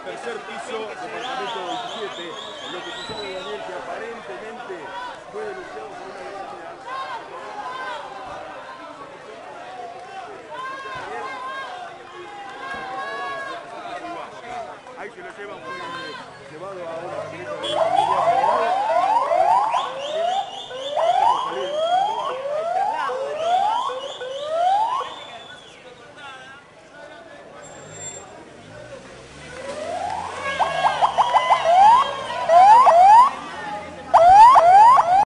tercer piso, departamento 27, en lo que sucede Daniel, que aparentemente fue denunciado por una vecina. Ahí se lo llevan, fue llevado a una camioneta de la Policía Federal.